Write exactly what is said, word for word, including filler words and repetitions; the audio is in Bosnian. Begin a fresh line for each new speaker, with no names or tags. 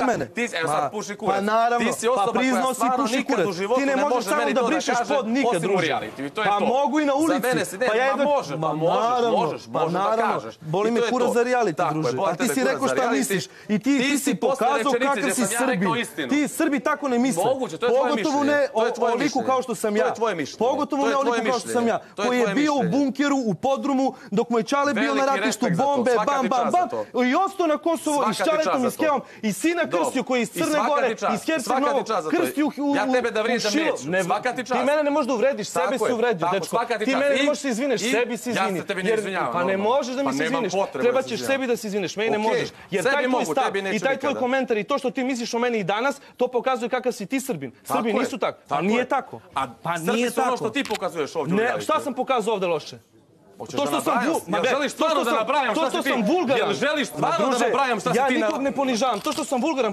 mene.
Ti, evo sad puši kurac.
Pa naravno,
ti si osoba
pa priznao
koja
si
stvarno
puši
nikad
kurac.
u životu
Ti ne
ne
možeš
može
samo
meni
da
to da
brišeš
kaže,
pod nikad,
osim u
druže.
realitiju. To je
Pa
to.
mogu i na ulici.
Za mene si, ne,
Pa ja
ma
jedva-
može, pa
Ma
možeš,
naravno,
možeš,
pa
možeš da
naravno.
kažeš.
Boli
I
me
to je
kurac
to.
za reality,
Tako je,
druže.
boli
A ti
tebe
si
kurac
rekao
za
šta
reality.
misliš. I ti,
Ti
ti
si
si
posle
pokazao
rečenice
kakav
gdje
si
sam ja
Srbin.
rekao istinu.
Ti Srbi tako ne misle.
Moguće, to je tvoje
Pogotovo
mišljenje.
ne
To je tvoje
oliku
mišljenje.
kao što sam
To
ja.
je tvoje mišljenje.
Pogotovo
To je
ne
tvoje
oliku kao što sam ja.
mišljenje. To je
Koji je
tvoje
bio u
mišljenje.
bunkeru, u podrumu, dok mu je Čale bio na
Veliki
ratištu,
respekt za to.
bombe,
Svaka
bam,
ti
bam,
čast za
bam.
to.
I ostao na Kosovo i s
Svaka ti
Čaletom
čast
i
za
s
to.
Kevom i sina krstio koji je iz
I
Crne
svaka
Gore,
ti čast.
iz Herceg
Svaka ti
Novog,
čast za to.
krstio u, u,
Ja tebe da vrijeđam
u Šilo.
neću.
Ne,
Svaka ti čast.
Ti mene ne možeš da uvrediš, sebe
Tako
si
je,
uvredio,
tako,
dečko.
svaka ti
Ti
čast.
mene ne
I-
možeš se izvineš,
i-
sebi se
ja se
izvini.
tebi ne
Jer-
izvinjavam,
Pa ne
normalno.
možeš da mi
Pa
se
nemam
izviniš.
potrebe
Treba
da se
ćeš
izvinjavam.
sebi da se izviniš, meni ne
Okej,
možeš. Jer
sebi
taj tvoj
mogu,
stav
tebi
i
neću
taj tvoj
nikada.
komentar i to što ti misliš o meni i danas, to pokazuje kakav si ti Srbin. Srbi
je,
nisu tako. Pa
tako
nije
je.
tako.
A
Pa
Srbi
nije
su ono
tako.
što ti pokazuješ ovdje u
Ne,
realitiju.
šta sam pokazao ovde loše?
Hoćeš
To
da
što sam
nabrajam?
vul- ma
Jel
be,
želiš
to
stvarno
što
da
sam-
nabrajam
to
šta
što
si ti?
sam vulgaran.
Jel želiš
Ma,
stvarno da
druže,
nabrajam šta si
ja
ti na...
nikog ne ponižavam. To što sam vulgaran,